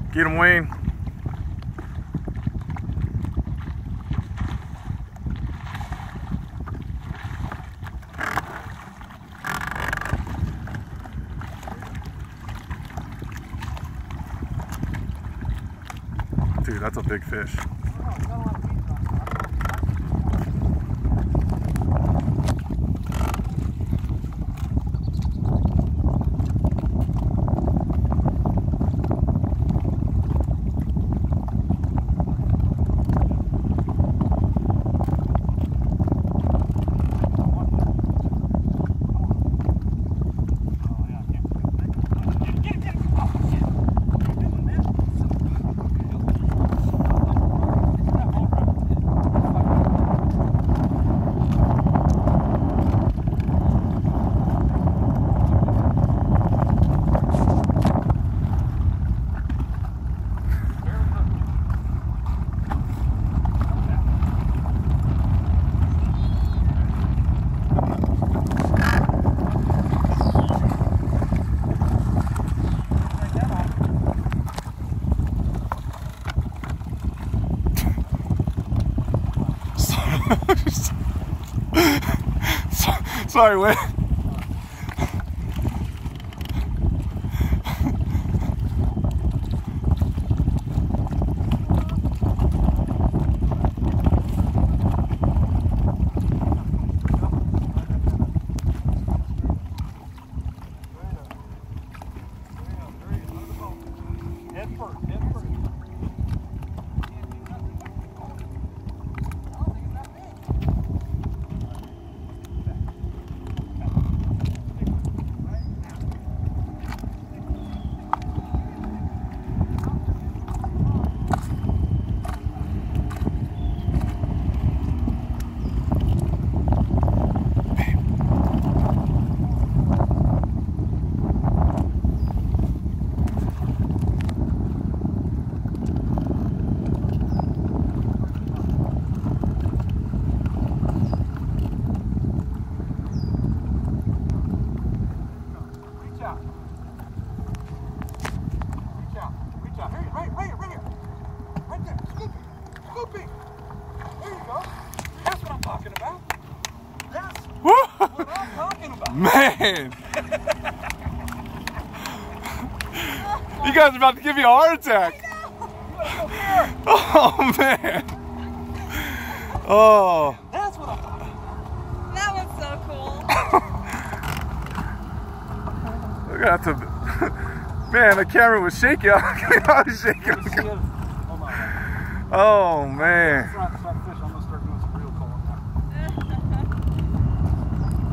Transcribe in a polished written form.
Get him, Wayne. Dude, that's a big fish. Sorry, Wayne. Man, you guys are about to give me a heart attack. Oh man. Oh. That's what I'm talking about. That was so cool. We're gonna have to. Man, the camera was shaking. I was shaking. Oh man.